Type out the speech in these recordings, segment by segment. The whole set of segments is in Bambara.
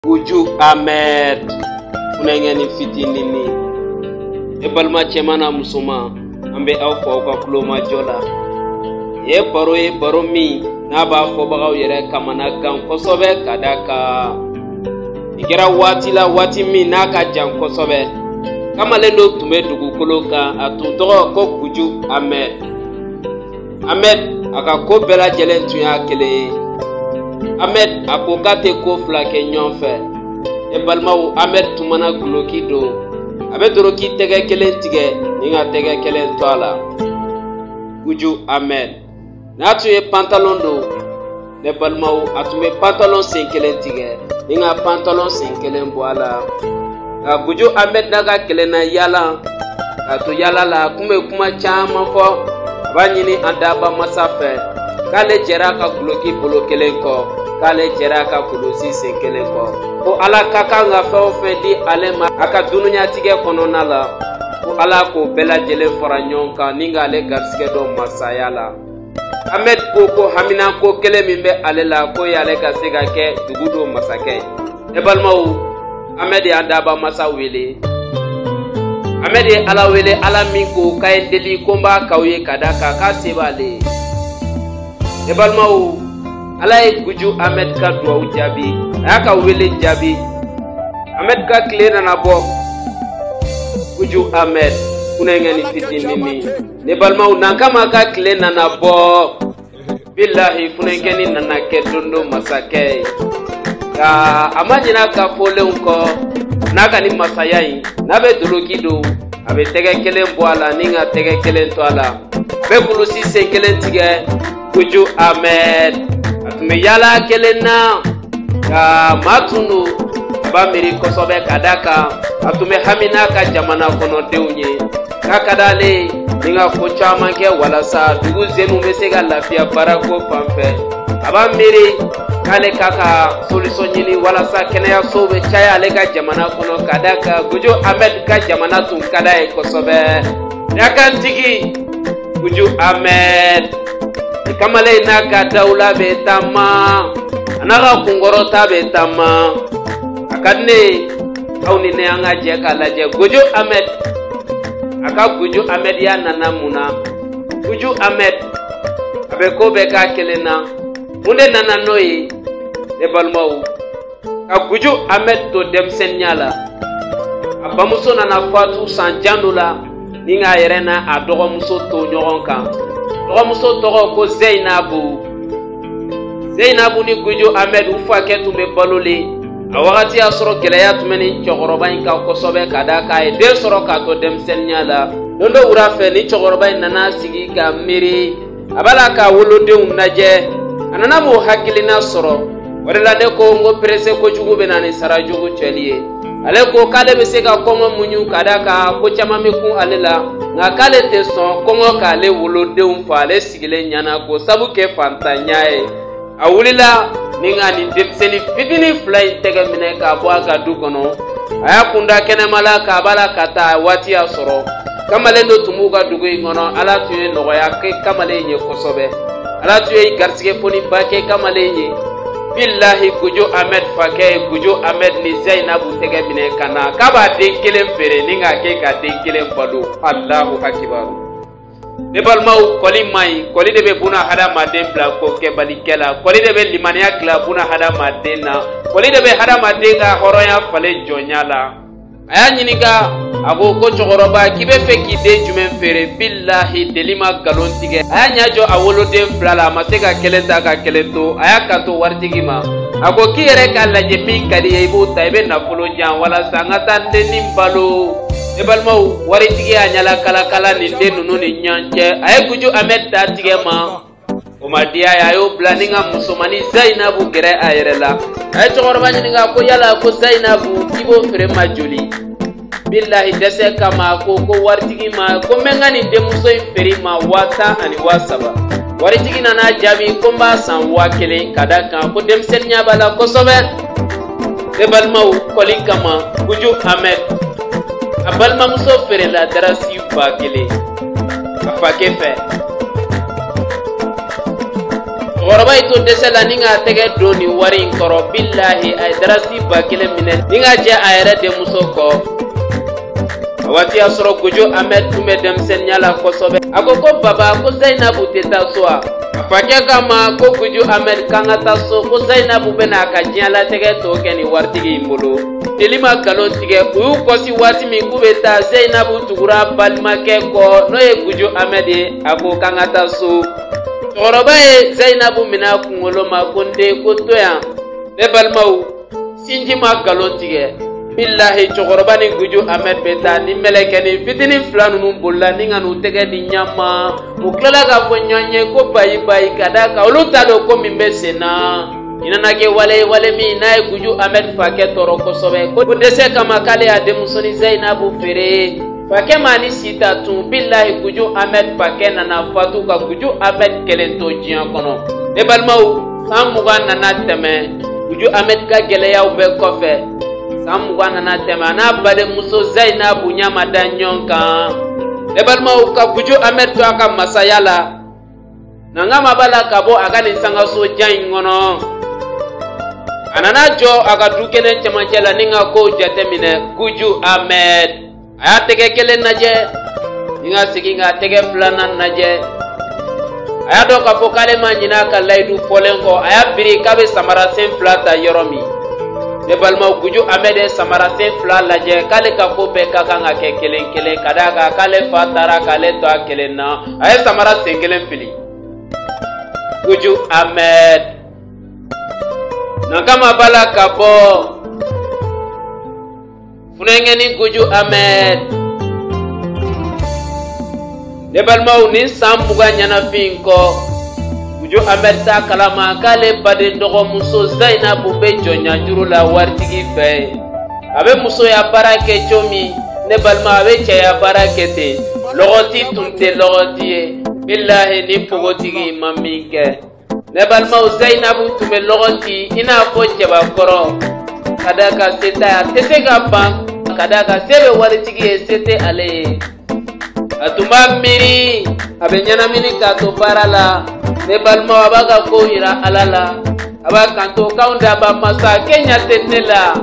Uju Ahmed funengeni fitinini e balma cemana musoma ambe aw fo ka kuloma jola ye baro mi na ba fo bagaw yere kamana gan kosobe kadaka igera wati mi na ka jan kosobe kamale no tume dugu koloka atu togo ko Uju Ahmed aka ko bela jelen tuya kele Ahmed akokate ko flake nyonfe e balmaw Ahmed tumana guloki do abe doroki tege kelen tige ninga tege kelen toala Uju Ahmed natu ye pantalon do ne balmaw atume pantalon sen kelen tige ninga pantalon sen kelen boala Uju Ahmed daga kelena yala atu yala la kuma chama fo banyini andaba masafe kale jera ka guloki bolo kelen ko kale jera ka kulusi sen kelen ko ko ala kaka nga feo fe di ale ma aka dununya tige kono nala ko ala ko bela jele fora nyonka ninga ale garsike do masaya la Ahmed ko hamina ko kele mimbe ale la ko yale ka sega ke dugudo masake e balmaw Ahmed andaba masa wele Ahmed ala wele ala min ko kay deli komba kawye kadaka ka sebale e balmaw ala ye Uju Ahmed ka duwawu jabi aka wele jabi Ahmed ka kile nana bo Uju Ahmed kunengeni fitinini ne balmaw nankama ka kile nana bo billahi funengeni nana ke dondo masake ka amajina ka fole unko naka ni masaya yi nabe doloki do abe tege kelen bo ala ninga tege kelen to ala be kulusi sen kelen tige Uju Ahmed atume yala kelena ka matunu ba miri kosobe kadaka atume hamina ka jamana kono deunye kakadale ninga ko chama ke wala sa dugu zenu mesega lafia barako pamfe aba miri kale kaka solution nyini wala sa kenaya sobe chaya ale ka jamana kono kadaka Uju Ahmed ka jamana tun kada e kosobe yakantigi Uju Ahmed kamale naka daula betama anaka kungorota betama akadne awni ne anga je kala je Uju Ahmed aka Uju Ahmed ya nanamuna Uju Ahmed abeko beka kelena munde nananoyi e balmaw ka Uju Ahmed to dem senyala abamuso nana fatu sanjandula ninga yerena adogo muso to nyoronka muso togo ko Zainabu ni Uju Ahmed ufa ke tumbe balole awagati asoro geleya tumeni chogoroba inka kosobe kadaka e de soro ka to dem senyala dondo urafe ni chogoroba nana sigi ka miri abala ka wolode unaje anana mo hakilina soro wala de ko ngo presse ko jugu benani sarajugu cheliye ale ko kale be sega komo munyu kadaka ko chama meku alela nga kale te son kongo kale wolode umfa ale sigile nyana ko sabuke fantanyae awulila ninga ni depseni fitini fly tege mine ka boaga du kono aya kunda kene malaka bala kata wati asoro kamale ndo tumuga dugo ngono ala tuye nogoya ke kamale nye kosobe ala tuye garsige poni bake kamale nye billahi Uju Ahmed fake Uju Ahmed ni Zainabu tege mine kana kaba den kelen fere ninga ke ka den kelen balo Allahu akbar ne balmaw koli mai koli de be buna hada maden bla ko ke balikela koli de be limaniya kla buna hada maden na koli de be hada maden ga horoya fale jonyala aya nyinika ago ko chogoroba kibe fe ki de jumen fere billahi delima galon tige aya nyajo awolo de flala masega kelenta ka kelento aya kato wartigi ma ago ki yere ka laje min kadi yibo taybe na fulo jan wala sangata denim balo e balmaw waritigi anyala kala ni denunu ni nyanje aya Uju Ahmed ta tige ma o madia ya yo planinga musomani Zainabu gere ayerela aya chogoroba nyinga ko yala ko Zainabu kibo fere majoli billahi dese kama ko wartigi ma ko mengani demuso inferi ma wata ani wasaba wartigi nana jabi ko mba san wakele kadaka ko demsen nyabala ko sobe e balmaw koli kama Uju Ahmed abalma muso fere la darasi bakele afake fe cɛkɔrɔba yi to dɛsɛ la ni ka tɛgɛ don ni wari in kɔrɔ billahi a ye darasi 1000 minɛ ni ka jɛ a yɛrɛ denmuso kɔ. A waati y'a sɔrɔ Gojo Ahmed tun bɛ denmisɛnninya la kosɛbɛ. A ko baba ko Zainabu tɛ taa so wa? A fakɛ k'a ma ko Gojo Ahmed kan ka taa so ko Zainabu bɛna a ka diɲɛlatigɛ tɔ kɛ ni waritigi in bolo. Jeli ma nkalon tigɛ, u y'u kɔsi waati min k'u bɛ taa Zainabu tugura balimakɛ kɔ n'o ye Gojo Ahmed ye. A ko kan ka taa so. Cɛkɔrɔba ye Zainabu minɛ a kunkolo ma ko n den ko to yan. Ne balimaw, sinji ma nkalon tigɛ. Billahi cɛkɔrɔba ni Gojo Ahmed bɛ taa ni mɛlɛkɛni fitinin 2 ninnu bolila ni ka n'u tɛgɛ di ɲama. U tilala k'a fɔ ɲɔgɔn ye ko bayi ka d'a kan olu t'a dɔn ko min bɛ sen na. I nana kɛ wale min n'a ye Gojo Ahmed fakɛ tɔɔrɔ kosɛbɛ. Ko dɛsɛ kama k'ale y'a denmusonin Zainabu feere. Fakɛ ma ni si ta tun. Billahi Gojo Ahmed fakɛ nana fatu ka Gojo Ahmed kelen to diɲɛ kɔnɔ. Ne balimaw, san 20 nana tɛmɛ. Gojo Ahmed ka gɛlɛyaw bɛɛ kɔfɛ. San 20 nana tɛmɛ a n'a badenmuso Zainabu ɲɛ ma da ɲɔgɔn kan. Ne balimaw, ka Gojo Ahmed to a ka masaya la. Nangama b'a la ka bɔ a ka nin sangaso jan in kɔnɔ. A nana jɔ a ka du kɛnɛ cɛmancɛ la ni ka kow jateminɛ. Gojo Ahmed a y'a tɛgɛ kelen lajɛ ni ka segin k'a tɛgɛ 2nan lajɛ. A y'a dɔn k'a fɔ k'ale ma ɲinɛ a ka layidu fɔlen kɔ. A y'a biri k'a bɛ samarasen 2 ta yɔrɔ min. Ne balimaw, Gojo Ahmed ye samarasen 2 lajɛ k'ale ka ko bɛɛ ka kan ka kɛ kelen kelen ka d'a kan k'ale fa taara k'ale to a kelen na. A ye samarasen 1 fili. Gojo Ahmed nakama bala ka bɔ funɛngɛni Gojo Ahmed. Ne balimaw, ni san 20 ɲɛnafin kɔ Gojo Ahmed t'a kalama k'ale baden dɔgɔmuso Zainabu bɛ jɔnɲajuru la waritigi fɛ. A bɛ musoya baara kɛ cogo min, ne balima a bɛ cɛya baara kɛ ten. Lɔgɔti tun tɛ lɔgɔti ye. Billahi ni pogotigi ma min kɛ. Ne balimaw, Zainabu tun bɛ lɔgɔti i n'a fɔ cɛbakɔrɔ. Ka d'a kan se t'a ye, a tɛ se ka ban. Ka d'a kan se bɛ waritigi ye, se tɛ ale ye. A tun b'a miiri a bɛ ɲɛnamini k'a to baara la. Ne balimaw, a b'a ka ko yira Ala la. A b'a kanto k'anw daba masakɛ ɲɛ tɛ ne la.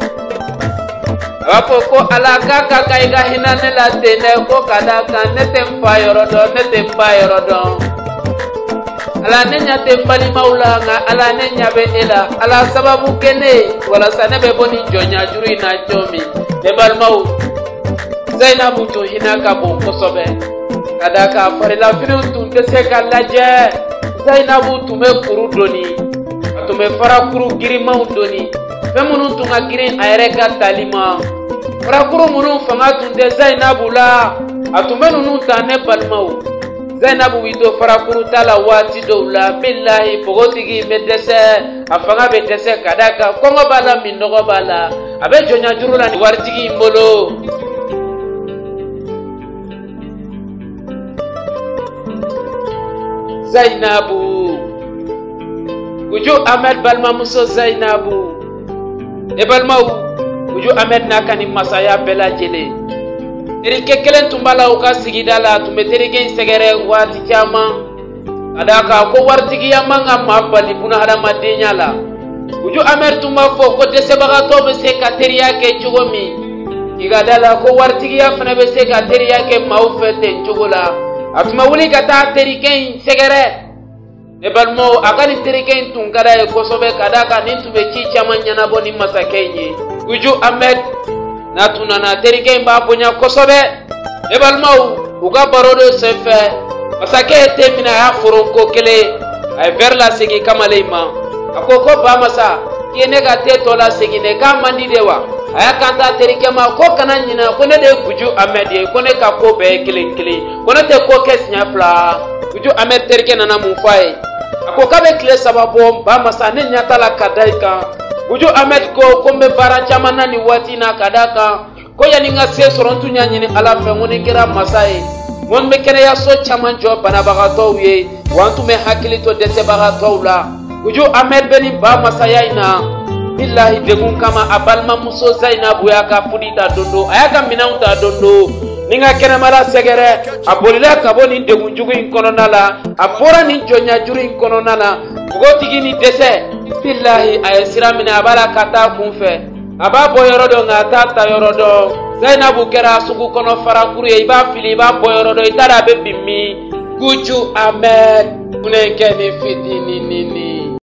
A b'a fɔ ko Ala k'a ka kan i ka hinɛ ne la ten dɛ, ko ka d'a kan ne tɛ n fa yɔrɔ dɔn, ne tɛ n ba yɔrɔ dɔn. Ala ne ɲɛ tɛ n balimaw la, nka Ala ne ɲɛ bɛ e la. Ala sababu kɛ ne ye walasa ne bɛ bɔ nin jɔnɲajuru in na cogo min. Ne balimaw, Zainabu tun hinɛ ka bon kosɛbɛ. Ka d'a kan farilafiniw tun tɛ se ka lajɛ. Zainabu tun bɛ kuru doni, a tun bɛ farakuru girimanw doni. Fɛn minnu tun ka girin a yɛrɛ ka tali ma. Farakuru minnu fanga tun tɛ Zainabu la, a tun bɛ ninnu ta ne balimaw. Zainabu b'i to farakuru ta la waati dɔw la. Billahi pogotigi bɛ dɛsɛ, a fanga bɛ dɛsɛ ka d'a kan kɔngɔ b'a la, minɔgɔ b'a la. A bɛ jɔnɲajuru la ni waritigi in bolo. Zainabu, Gojo Ahmed balimamuso Zainabu. Ne balimaw, Gojo Ahmed n'a ka nin masaya bɛɛ lajɛlen. Terikɛ kelen tun b'a la u ka sigida la, a tun bɛ terikɛ in sɛgɛrɛ waati caman. Ka d'a kan ko waritigiya man ka maa bali bunahadamadenya la. Gojo Ahmed tun b'a fɔ ko dɛsɛbagatɔ bɛ se ka teriya kɛ cogo min, i ka da la ko waritigiya fana bɛ se ka teriya kɛ maaw fɛ ten cogo la. A tun bɛ wuli ka taa terikɛ in sɛgɛrɛ. Ne balimaw, a ka nin terikɛ in tun ka d'a ye kosɛbɛ ka d'a kan nin tun bɛ ci caman ɲɛnabɔ ni masakɛ in ye. Gojo Ahmed n'a tun nana, terikɛ in b'a bonya kosɛbɛ. Ne balimaw, u ka baro dɔ senfɛ masakɛ ye te minɛ, a y'a foronko kelen, a ye verre lasegin kamalen ma. A ko ba masa, i ye ne ka te tɔ lasegin dɛ, k'a man di de wa? A y'a kanto terikɛ ma ko kana ɲinɛ, ko ne de ye Gojo Ahmed ye, ko ne ka ko bɛɛ ye kelen kelen, ko ne tɛ ko kɛ siɲɛ 2. Gojo Ahmed terikɛ nana mun fɔ a ye? A ko k'a bɛ tile 3 bɔ, ba masa ne ɲɛ t'a la ka da i kan. Gojo Ahmed ko n bɛ baara caman na nin waati in na ka d'a kan ko yanni n ka se sɔrɔ n tun y'a ɲini Ala fɛ, ko ni kɛra masa ye, ko n bɛ kɛnɛyaso caman jɔ banabagatɔw ye, wa n tun bɛ hakili to dɛsɛbagatɔw la. Gojo Ahmed bɛ nin ba masaya in na. Billahi degun kama a balimamuso Zainabu y'a ka fudi ta don do, a y'a ka minɛnw ta don do. Ni ka kɛnɛmala sɛgɛrɛ, a bolila ka bɔ nin degun jugu in kɔnɔna la, a bɔra nin jɔnɲajuru in kɔnɔna la. Bogotigi ni dɛsɛ billahi a ye sira minɛ a b'a la ka taa kunfɛ a b'a bɔ yɔrɔ dɔ nka a t'a ta yɔrɔ dɔ. Zainabu kɛra sugu kɔnɔ farakuru ye i b'a fili i b'a bɔ yɔrɔ dɔ i t'a dɔn a bɛ bin min. Guju Ahmed ne kɛ ni fitinin ni